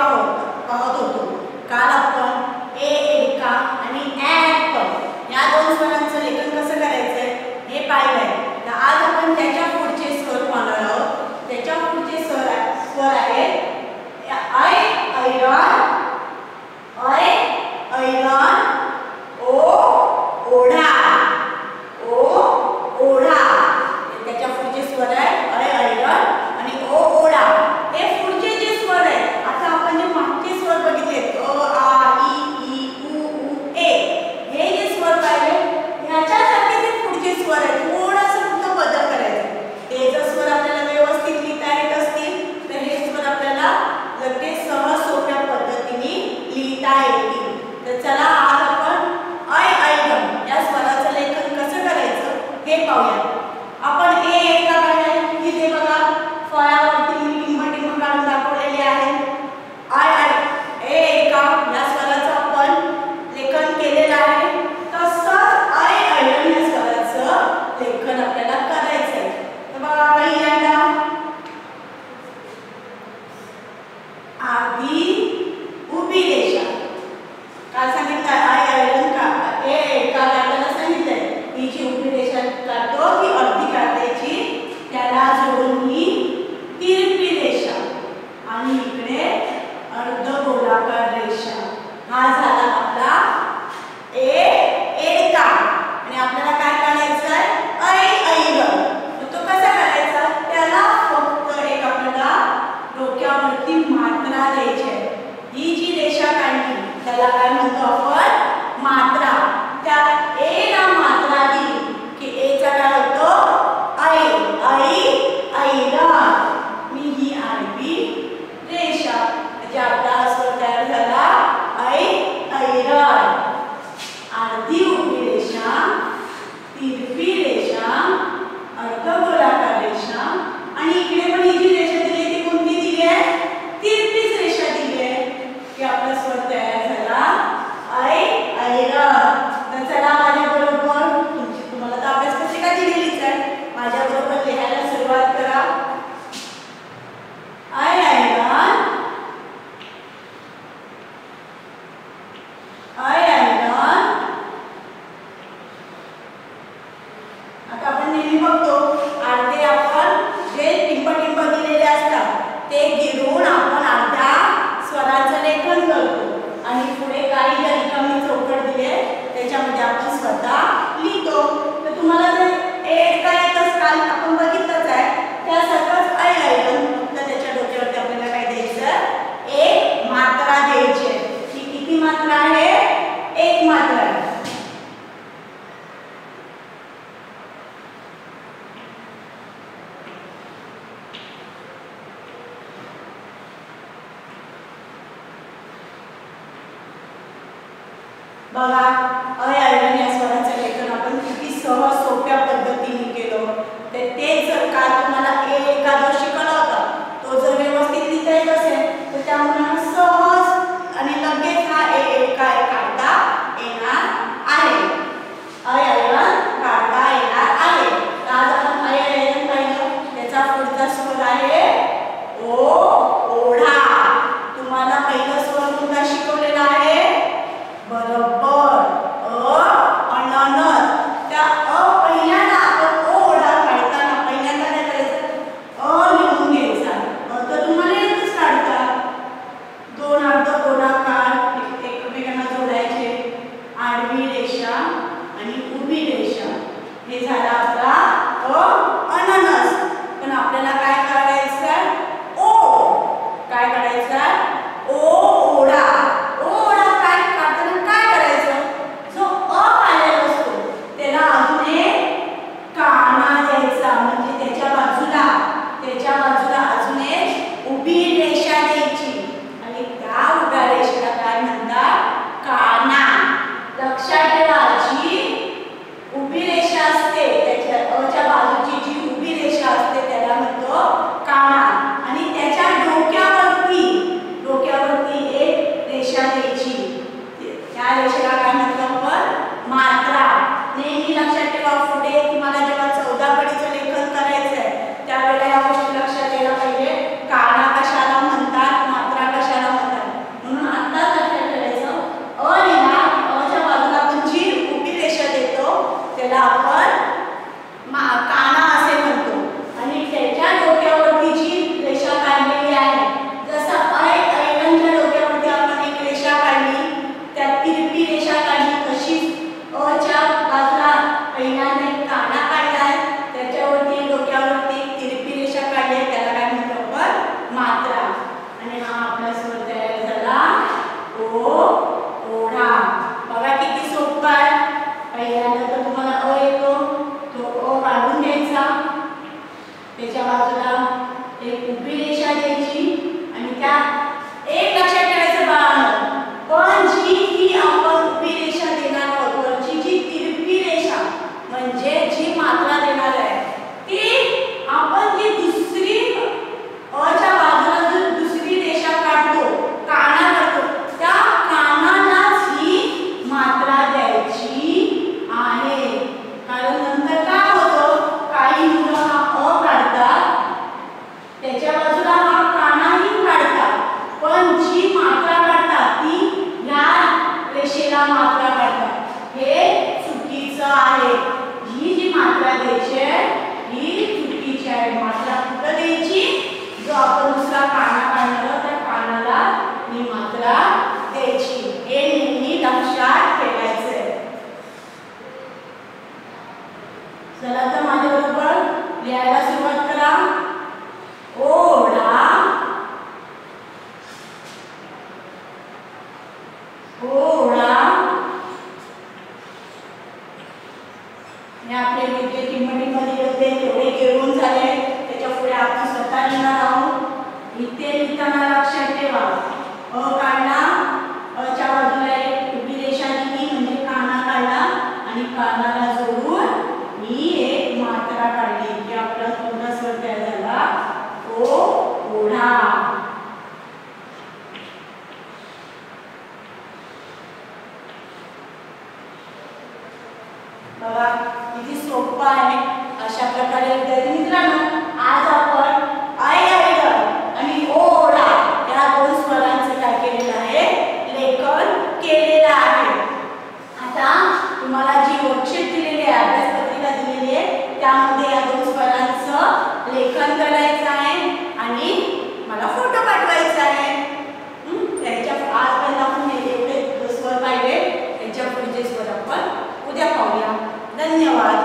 पाहत होतो. काल आपण ए एका आणि ॲप या दोन स्वरांचं लेखन कसं करायचंय हे पाहिलंय. तर आज आपण त्याच्या पुढचे स्वर पाहणार आहोत. त्याच्या पुढचे स्वर आहेत ऐ ऐरण, ऐ ऐरण, ओ ओढा, ओ ओढा. त्याच्या पुढचे स्वर आहेत ऐ ऐरण आणि ओ ओढा. हे पुढचे जे स्वर आहेत, आता आपण जे मागचे स्वर बघितले अ आ इ उ ऊ ए, हे जे स्वर पाहिले ह्याच्यासारखे जे पुढचे स्वर आहेत थोडासा फक्त बदल करायचा. ते जर स्वर आपल्याला व्यवस्थित लिहिता येत असतील तर हे स्वर आपल्याला लगेच सहज सोप्या पद्धतीने लिहिता येतील. तर चला आज आपण ऐ ऐरण या स्वराचं लेखन कसं करायचं हे पाहूया. आपण ए एका पाहिजे इथे बघा फळ्यावरती मी टिंब काढून दाखवलेले आहे. ऐ ऐ ए एका या स्वराचं आपण लेखन केलेलं आहे. तसंच ऐ ऐरण या स्वराचं लेखन आपल्याला करायचं आहे. तर बघा पहिल्यांदा आधी उभी रेषा. काय सांगितलं ऐ ऐरण का ए एका आपल्याला सांगितलंय ही जी उभी रेषा काढतो ती अर्धी काढायची, त्याला जोडून ही तिरपी रेषा आणि इकडे अर्धगोलाकार रेषा. हा झाला आपला ए एका. आणि आपल्याला काय काढायचं आहे ऐ ऐरण. तो कसा करायचा, त्याला फक्त एक आपल्याला डोक्यावरती मात्रा द्यायची आहे. ही जी रेषा काढली त्याला काय म्हणतो आपण मात्रा. त्या ए ला मात्रा दिली की ए चा काय होतो ऐ ऐ ऐरण. मी ही आडवी रेषा म्हणजे आपला स्वर तयार झाला ऐ ऐरण. अर्धी उभी रेषा, तिरपी रेषा, अर्धगोलाकार रेषा आणि इकडे पण ही जी रेषा दिली ती कोणती दिली आहे तिरपीच रेषा दिली आहे की आपला स्वर तयार झाला ऐ ऐरण. तर चला माझ्याबरोबर तुम्हाला तर अभ्यास पत्रिका दिलेलीच आहे, माझ्याबरोबर लिहायला सुरुवात करा. ऐ ऐरण, ऐ ऐरण. आता आपण नेहमी बघतो अर्धे आपण जे टिंब दिलेले असतात ते गिरून आपण अर्ध्या स्वराचं लेखन करतो आणि पुढे काही ज्या रिकामी चौकट दिले त्याच्यामध्ये आपण स्वतः लिहितो. तर तुम्हाला जर एक काय येतच काल आपण बघितलंच आहे त्यासारखंच ऐ ऐरण, फक्त त्याच्या डोक्यावरती आपल्याला काय द्यायचं एक मात्रा द्यायची आहे. ही किती मात्रा आहे एक मात्रा आहे. बघा ऐ ऐरण या स्वराचं लेखन आपण किती सहज सोप्या पद्धतीने केलं. तर तेच जर का तुम्हाला ए एका जो शिकवला होता तो जर व्यवस्थित लिहिता येत असेल तर त्या मुलांना सहज आणि लगेच हा ए एका काढता येणार आहे. ऐ ऐरण काढता येणार आहे. तर आज आपण ऐ ऐरण पाहिलं. त्याचा पुढचा स्वर आहे ओ ओढा. तुम्हाला पहिला स्वर कोणता शिकवलेला आहे बरोबर अननस. त्या पहिल्यांदा आपण ओ ओढा काढताना पहिल्यांदा काय करायचं लिहून घ्यायचा. तर तुम्हाला येतच काढता दोन अर्ध गोलाकार एकमेकांना जोडायचे, आडवी रेषा आणि उभी रेषा. हे झाला आपला अननस. पण आपल्याला काय काढायचं ओ काय काढायचं ओ ओढा. ओढा काय काढताना काय करायचं, जो अ आलेला असतो त्याला अजून एक काना द्यायचा, म्हणजे त्याच्या बाजूला अजून एक उभी रेषा द्यायची आणि त्या उभ्या रेषेला काय म्हणतात काना. लक्षात ठेवा जी उभी रेषा असते त्याच्या अच्या बाजूची जी उभी रेषा असते त्याला म्हणतो काना. आणि त्याच्या डोक्यावरती एक रेषा द्यायची, त्या रेषेला काय म्हणतो आपण मात्रा. नेहमी लक्षात ठेवा पुढे तुम्हाला जेव्हा 14 कडीचं लेखन करायचं आहे त्यावेळेला या गोष्टी लक्षात यायला पाहिजे. काना कशाला म्हणतात, मात्रा कशाला म्हणतात मी आपले जे टिंबटिंबमध्ये होते तेवढे घेऊन झाले. त्याच्या पुढे आपण स्वतः लिहिणार आहोत. इथे लिहिताना लक्षात ठेवा अ काढला, अच्या बाजूला एक उभी रेषा दिली म्हणजे काना काढला आणि कानाला जोडून ही एक मात्रा काढली की आपला कोणता स्वर तयार झाला, तो ओढा. बघा किती सोपं आहे. अशा प्रकारे विद्यार्थी मित्रांनो आज आपण आय आयडल आणि ओढा या दोन स्वरांचं काय केलेलं आहे, लेखन केलेलं आहे. आता तुम्हाला जी वर्कशीट दिलेली आहे, अभ्यास पत्रिका दिलेली आहे, त्यामध्ये या दोन स्वरांचं लेखन करायचं आहे आणि मला फोटो पाठवायचा आहे. त्याच्या आजपर्यंत आपण एवढे स्वर पाहिले, त्याच्या पुढचे स्वर आपण उद्या पाहूया. धन्यवाद.